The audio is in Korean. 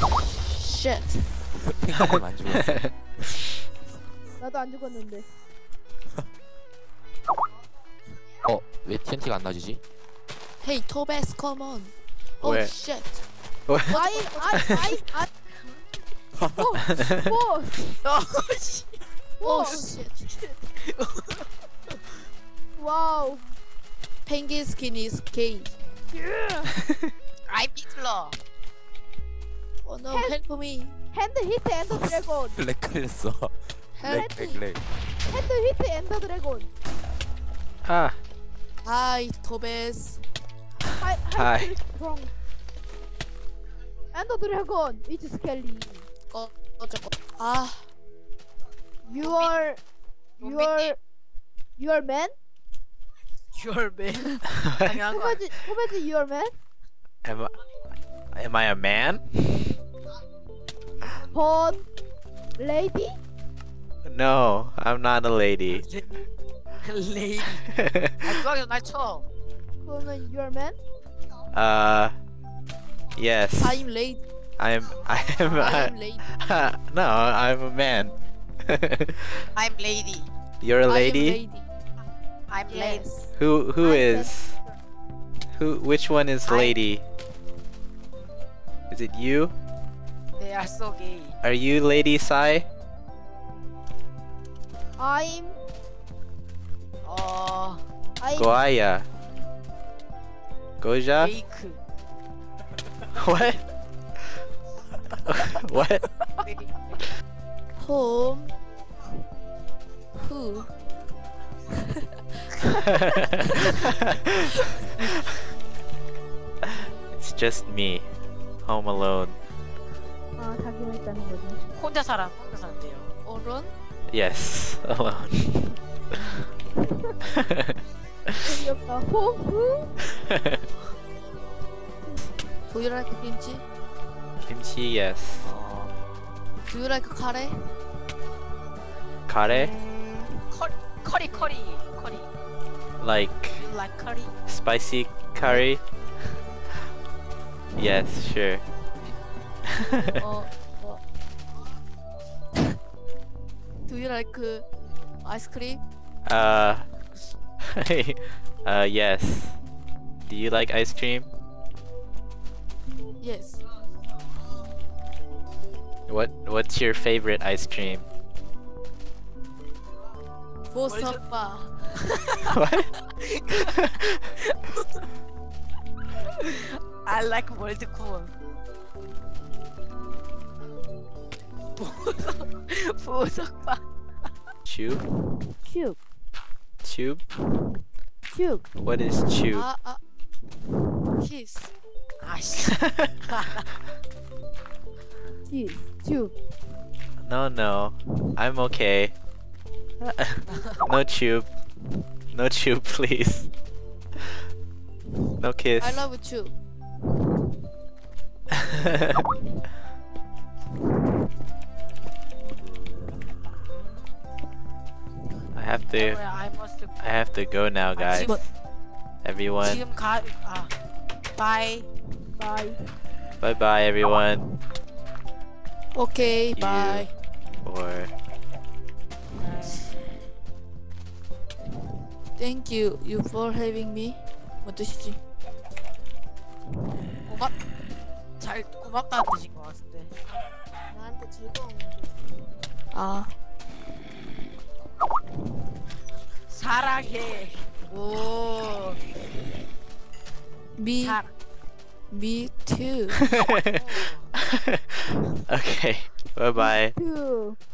Shit. 펭귄님 안 죽었어. 나도 안 죽었는데. 왜 TNT가 안 나지지? Hey, Tobias, come on. Oh Where? shit. 뭐. Oh shit. 와우. Penguin skin is gay. I'm Hitler. Oh no, help me. 핸드 히트 엔더 드래곤. 렉 걸렸어. Help. 렉. 핸드 히트 엔더 드래곤. Ah, Hi, Tobias. Hi. strong. 엔더 드래곤. It's scary. 저거. 아, You are man? You're man. 당연한 거 아니야? 호배지 you are man? am I a man? But lady? No, I'm not a lady. 레이디. 누가 날 쳐? 그러면 you are man? Yes. I'm lady. I'm I'm lady. no, I'm a man. I'm lady. You're a I am lady? I'm lady. Yes. Who I'm is? Which one is lady? Is it you? They are so gay. Are you Lady Sai? I'm Goaya. Goja? 메이크. What? What? Home. Who? It's just me. Home alone. 아 자기만 있다는 거지. 혼자 산대요. 어른? Yes, alone. 재미없다. 호흡. Do you like kimchi? Kimchi, yes. Do you like 카레? Kare? 커리. Like You like curry? spicy curry? Yes, sure. Do you like ice cream? Yes. Do you like ice cream? Yes. What's your favorite ice cream? 보석바. What? I like world cool. 보석바. Tube? 슉. Tube? 슉. What is tube? 키스. 아씨. 슉. 슉. No. I'm okay. No tube. No tube, please. No kiss. I love you. I have to go now, guys. Everyone. 지금 가. Bye. 바이. Bye bye, everyone. Okay, You- bye. Or Thank you for having me. 뭐 뜻이지? 고맙다는 뜻인 것 같은데. 나한테 즐거운 아, 사랑해. 오. me too. okay. Bye bye. 큐.